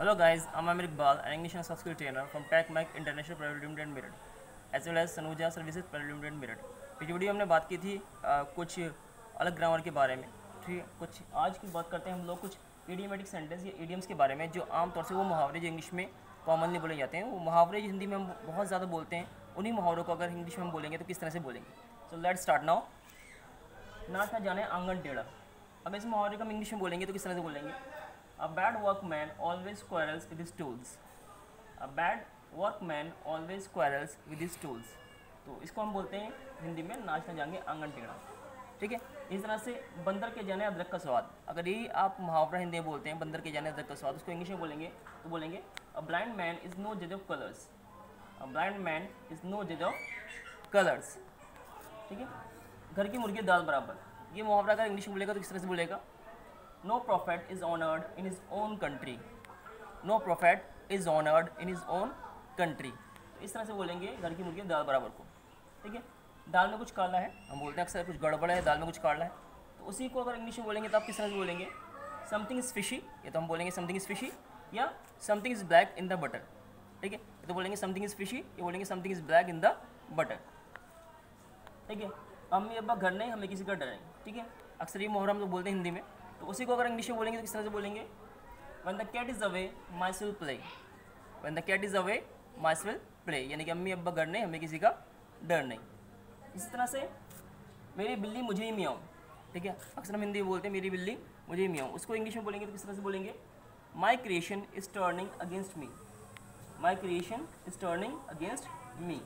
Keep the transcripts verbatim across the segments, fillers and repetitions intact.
Hello guys, I'm Amir Iqbal, an English and soft skill trainer from TechMac International Private Limited Meerut, as well as Sanuja Services Private Limited Meerut। पिछली video हमने बात की थी आ, कुछ अलग grammar के बारे में, ठीक है। कुछ आज की बात करते हैं हम लोग कुछ इडियोमेटिक सेंटेंस या इडियम्स के बारे में, जो आमतौर से वो मुहावरे जो इंग्लिश में कॉमनली बोले जाते हैं, वो मुहावरे जो हिंदी में हम बहुत ज़्यादा बोलते हैं, उन्हीं मुहावरों को अगर इंग्लिश में हम बोलेंगे तो किस तरह से बोलेंगे। So let's start now. नाच ना जाने आंगन टेढ़ा। अब इस मुहावरे को हम इंग्लिश में बोलेंगे तो किस तरह से बोलेंगे। A bad workman always quarrels with his tools. A bad workman always quarrels with his tools. तो इसको हम बोलते हैं हिंदी में नाच न जाएंगे आंगन टेढ़ा, ठीक है। इस तरह से बंदर के जाने अदरक का स्वाद, अगर यही आप मुहावरा हिंदी में बोलते हैं बंदर के जाने अदरक का स्वाद, उसको इंग्लिश में बोलेंगे तो बोलेंगे a blind man is no जज of colours. A blind man is no जज ऑफ कलर्स, ठीक है। घर की मुर्गी दाल बराबर, ये मुहावरा अगर इंग्लिश में बोलेगा तो किस तरह से बोलेगा। No prophet is honored in his own country. No prophet is honored in his own country. तो इस तरह से बोलेंगे घर की मुर्गी दाल बराबर को, ठीक है। दाल में कुछ काला है, हम बोलते हैं अक्सर कुछ गड़बड़ है, दाल में कुछ काला है, तो उसी को अगर इंग्लिश में बोलेंगे तो आप किस तरह से बोलेंगे। समथिंग इज़ फिशी, ये तो हम बोलेंगे समथिंग इज़ फिशी, या something is black in the butter, ठीक है। ये तो बोलेंगे समथिंग इज़ फिशी, ये बोलेंगे something is black in the butter, ठीक है। अम्मी अब्बा घर नहीं, हमें किसी का डर नहीं, ठीक है। अक्सर ये मुहावरा हम लोग बोलते हैं हिंदी में, तो उसी को अगर इंग्लिश में बोलेंगे तो किस तरह से बोलेंगे। When the cat is away, mice will play. When the cat is away, mice will play. यानी कि अम्मी अब्बा घर नहीं, हमें किसी का डर नहीं। इसी तरह से मेरी बिल्ली मुझे ही मियाऊं, ठीक है। अक्सर हम हिंदी में बोलते हैं मेरी बिल्ली मुझे ही मियाऊं, उसको इंग्लिश में बोलेंगे तो किस तरह से बोलेंगे। My creation is turning against me. My creation is turning against me,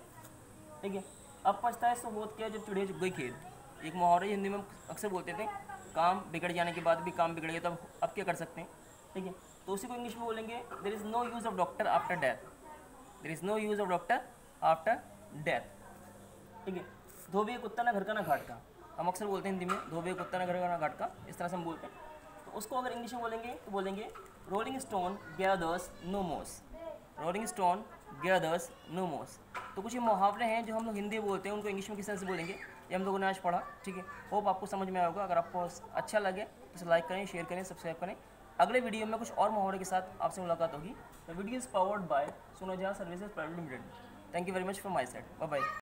ठीक है। अब पछताए सो होत क्या जब चिड़िया चुग गई खेत, एक मुहावरा हिंदी में अक्सर बोलते थे, काम बिगड़ जाने के बाद भी काम बिगड़ गया तो अब क्या कर सकते हैं, ठीक है। तो उसी को इंग्लिश में बोलेंगे there is no use of doctor after death. There is no use of doctor after death, ठीक है। धोबी कुत्ता ना घर का ना घाट का, हम अक्सर बोलते हैं हिंदी में धोबी कुत्ता ना घर का ना घाट का, इस तरह से हम बोलते हैं। तो उसको अगर इंग्लिश में बोलेंगे तो बोलेंगे rolling stone gathers no moss. Rolling stone gathers no moss. तो कुछ ये मुहावरे हैं जो हम लोग हिंदी में बोलते हैं, उनको इंग्लिश में किस तरह से बोलेंगे, ये हम लोगों ने आज पढ़ा, ठीक है। होप आपको समझ में आया होगा। अगर आपको अच्छा लगे तो लाइक करें, शेयर करें, सब्सक्राइब करें। अगले वीडियो में कुछ और मुहावरे के साथ आपसे मुलाकात होगी। The video is powered by Sunoja services private limited. Thank you very much from my side. Bye bye.